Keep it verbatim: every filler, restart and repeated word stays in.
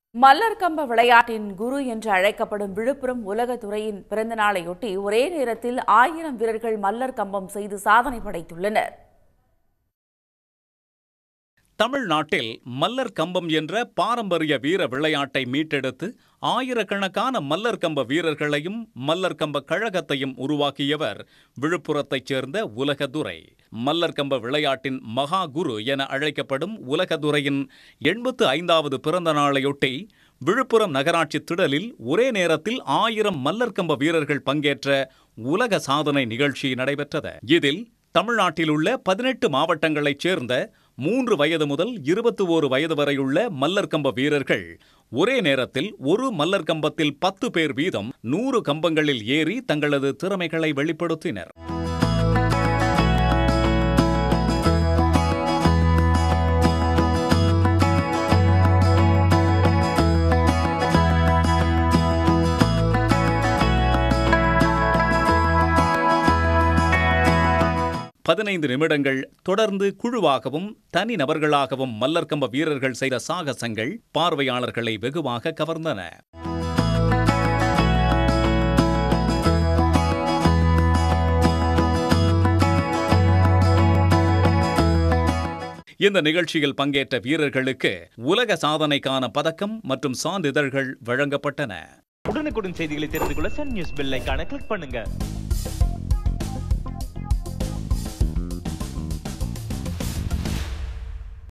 மல்லர் கம்ப விளையாட்டின் குரு என்று அழைக்கப்படும் விழுப்புரம் உலகத்துறையின் பிறந்த நாளையொட்டி ஒரே நேரத்தில் ஆயிரம் வீரர்கள் மல்லர் கம்பம் செய்து சாதனை படைத்துள்ளனர். தமிழ்நாட்டில் மல்லர் கம்பம் என்ற பாரம்பரிய வீர விளையாட்டை மீட்டெடுத்து ஆயிரக்கணக்கான மல்லர் கம்ப வீரர்களையும் மல்லர் கம்ப கழகத்தையும் உருவாக்கியவர் விழுப்புரத்தைச் சேர்ந்த உலகதுரை. மல்லர் கம்ப விளையாட்டின் மகா குரு என அழைக்கப்படும் உலகதுரையின் எண்பத்து ஐந்தாவது பிறந்த நாளையொட்டி விழுப்புரம் நகராட்சி திடலில் ஒரே நேரத்தில் ஆயிரம் மல்லர் கம்ப வீரர்கள் பங்கேற்ற உலக சாதனை நிகழ்ச்சி நடைபெற்றது. இதில் தமிழ்நாட்டில் உள்ள பதினெட்டு மாவட்டங்களைச் சேர்ந்த மூன்று வயது முதல் இருபத்தி ஓரு வயது வரையுள்ள மல்லர் கம்ப வீரர்கள் ஒரே நேரத்தில் ஒரு மல்லர் கம்பத்தில் பத்து பேர் வீதம் நூறு கம்பங்களில் ஏறி தங்களது திறமைகளை வெளிப்படுத்தினர். பதினைந்து நிமிடங்கள் தொடர்ந்து குழுவாகவும் தனி நபர்களாகவும் மல்லர் கம்ப வீரர்கள் செய்த சாகசங்கள் பார்வையாளர்களை வெகுவாக கவர்ந்தன. இந்த நிகழ்ச்சியில் பங்கேற்ற வீரர்களுக்கு உலக சாதனைக்கான பதக்கம் மற்றும் சான்றிதழ்கள் வழங்கப்பட்டன. உடனுக்குடன் செய்திகளை தெரிந்து கொள்ள சன் நியூஸ் பெல் ஐகானை கிளிக் பண்ணுங்க.